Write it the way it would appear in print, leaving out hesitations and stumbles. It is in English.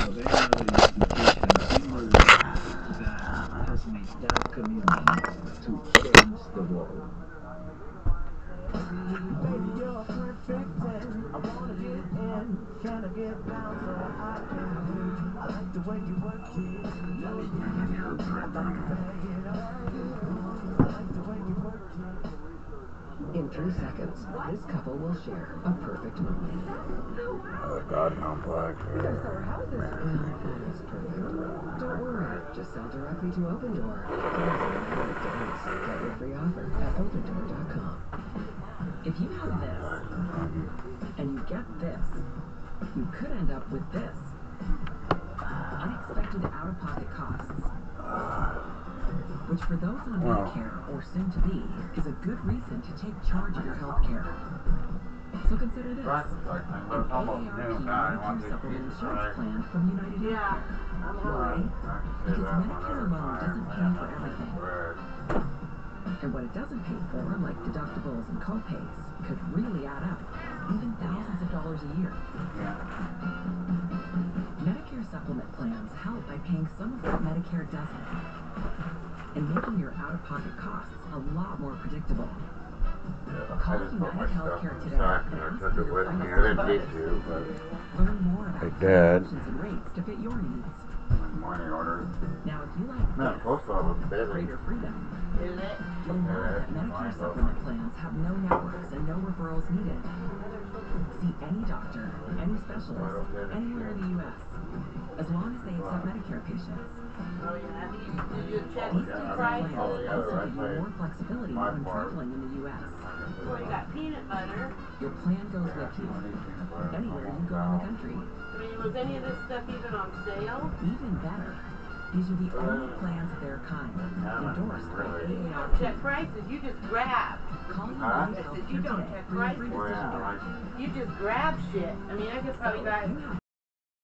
of any other institution in the world that has made that commitment to change the world. Baby, you're perfect, and I wanna get in. Can I get down so I can? I like the way you work it. I like to bag it up. I like the way you work it. In 3 seconds, this couple will share a perfect moment. God complex. How is this? It's perfect. Don't worry, just sell directly to Open Door. Get your free offer at opendoor.com. If you have this, and you get this, you could end up with this. Unexpected out-of-pocket costs. Which for those on Medicare or soon to be is a good reason to take charge of your health care. So consider this. An AARP Medicare Supplement Insurance Plan from United Healthcare. Why? Because Medicare alone doesn't pay for everything. And what it doesn't pay for, like deductibles and copays, could really add up, even thousands of dollars a year. Medicare supplement plans help by paying some of what Medicare doesn't, and making your out-of-pocket costs a lot more predictable. Call United Healthcare today and ask for your Learn more about options and rates to fit your needs. Money order. Now, if you like No, close to all of them. greater freedom, you'll know that Medicare supplement plans have no networks and no referrals needed. See any doctor, any specialist, anywhere in the U.S., as long as they accept Medicare patients. These types of plans also give you more flexibility when traveling in the U.S. Well, you got peanut butter. Your plan goes with you, anywhere you go in the country. I mean, was any of this stuff even on sale? Even better, these are the only plans of their kind, endorsed by AARP. Check prices, you just grab. Call United You Healthcare don't today check for your free prices. decision guide. You just grab shit. I mean, I could probably So, buy you have